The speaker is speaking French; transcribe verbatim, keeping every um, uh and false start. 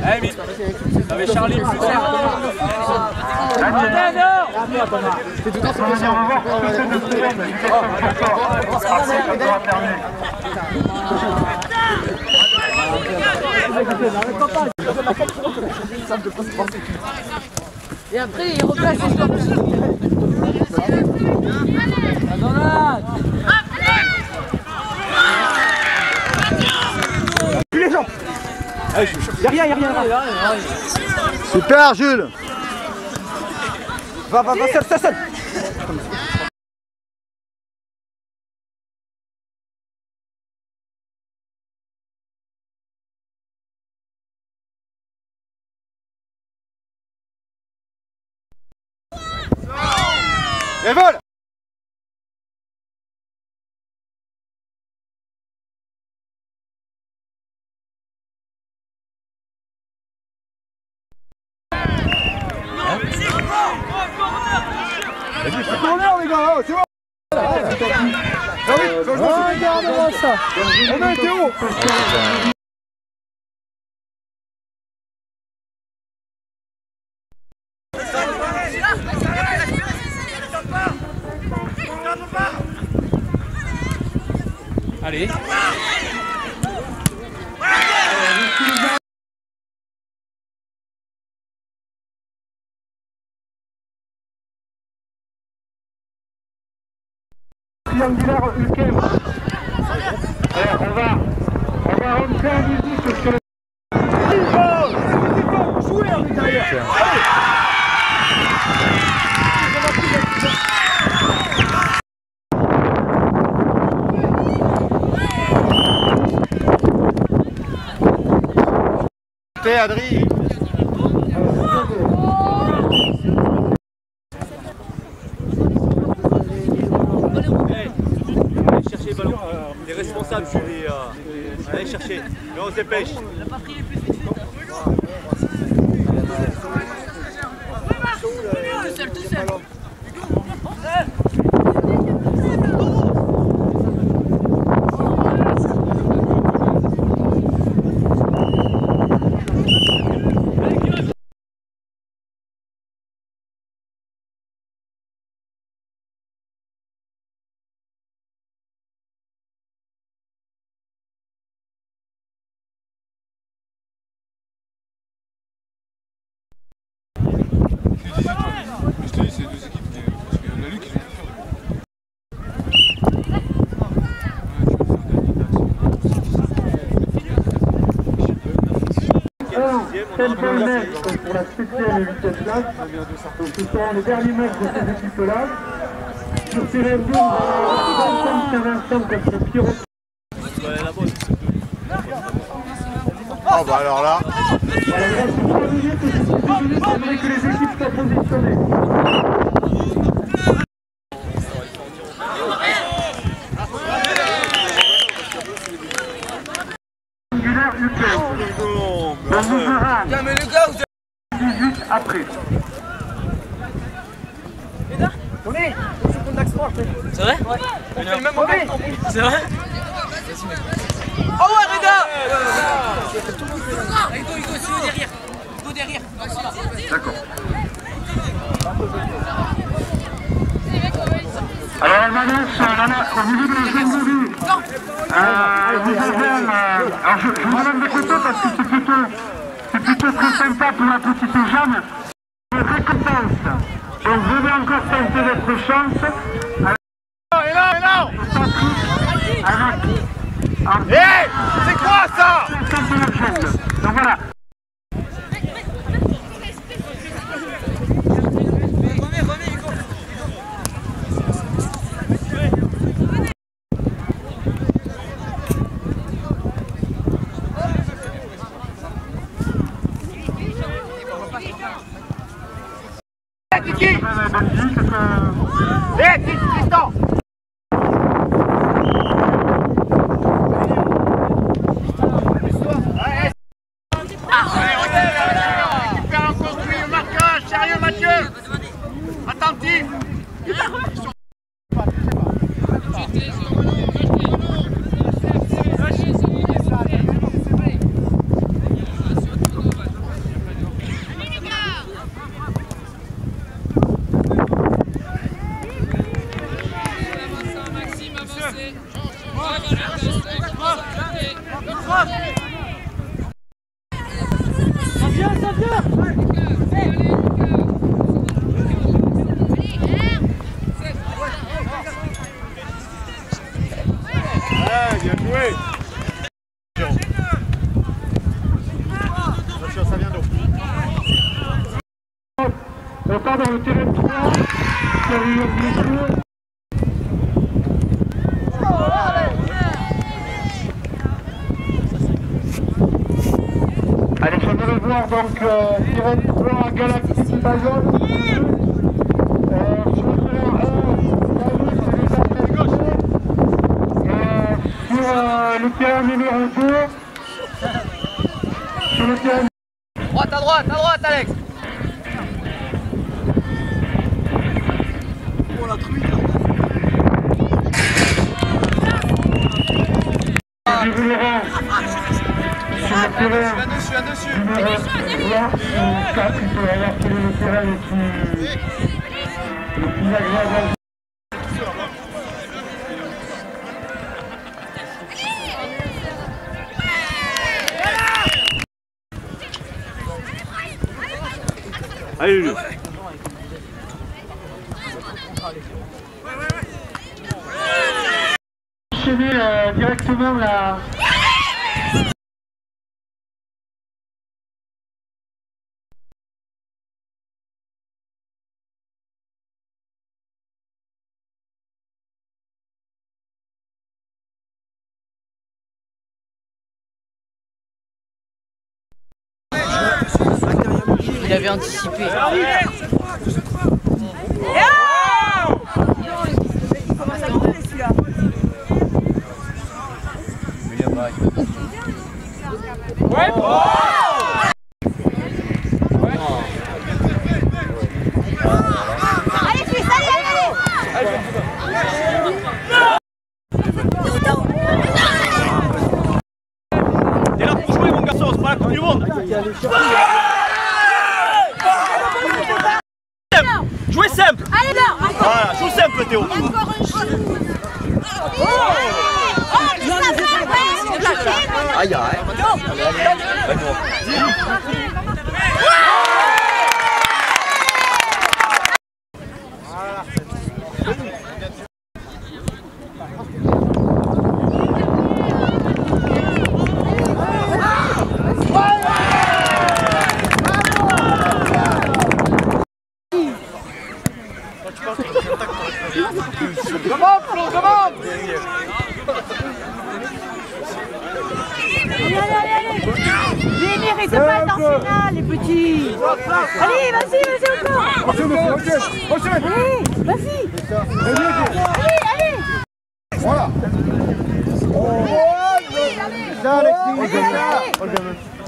Allez, vite. Avec Charlie, plus clair. C'est tout à fait ça. Et après, il replace les stops. Plus les jambes. Y'a rien, y'a rien. Super, Jules. Va, va, va, seul, seul, seul. Et vol. Corner les gars, c'est bon. Regarde-moi ça. On a été haut. Allez. Triangulaire U K. Allez, on va, on va rentrer en musique sur le... Il faut, il faut jouer en derrière. T'es Adri. Chercher le ballon. Les responsables, je vais euh, aller chercher. Mais on se dépêche. On n'a pas pris les plus vite. Tout seul, tout seul. Temple net pour la septième et huitième place. Donc ce seront les derniers matchs de ces équipes-là. Sur ces deux, on va vingt-cinq Saint-Vincent contre Pierrot. Oh bah alors là. Voilà, il reste trois minutes et c'est trois minutes, j'aimerais que les équipes soient positionnées. Triangulaire U K. On vous verra dix-huit après. Tony, c'est ton axe fort. C'est vrai? Ouais. On fait le même moment. C'est vrai? Oh ouais, Reda! Hugo, Hugo, c'est Hugo derrière. Hugo derrière. D'accord. Alors elle m'annonce au niveau de la zone de vie. Euh, vous avez, euh, alors je, je vous donne des photos parce que c'est plutôt, c'est plutôt très sympa pour la petite Jeanne. Une récompense. Donc je vais encore tenter votre chance. Et là, et là. Avec. Hé, c'est quoi ça? Donc voilà. Kiki. Hé, Tristan. Attentif. vient, ça vient. Ouais, bien joué. Attention, ça vient d'eau. Encore dans le terrain de trois, qui a eu une blessure. Allez, j'aimerais voir donc euh, terrain de trois, Galactique Bayonne. Euh, sur le terrain un, David, c'est les athlètes. Euh, sur euh, le terrain numéro deux, sur le terrain. Droite, à droite, à droite, Alex. Du Laurent, sur le terrain dessus, un dessus. numéro trois, ou quatre, il peut avoir quel est le terrain le plus, le plus agréable. Allez, Lulu. Enchaîner euh, directement la... Il avait anticipé. Allez, Suisse, allez, allez, T'es là pour jouer, mon garçon, c'est pas la Coupe du Monde. Jouez simple. allez là, encore. Voilà, joue simple, Théo. Encore un chou. Oh, oh, ça va, Aïe, aïe. Demande, Flo, demande. Allez, allez, allez, allez. Les méritent pas être en finale, les petits. Allez, vas-y, vas-y encore. Allez, vas-y. Allez, allez. Voilà. Oh, Ça, Alexis.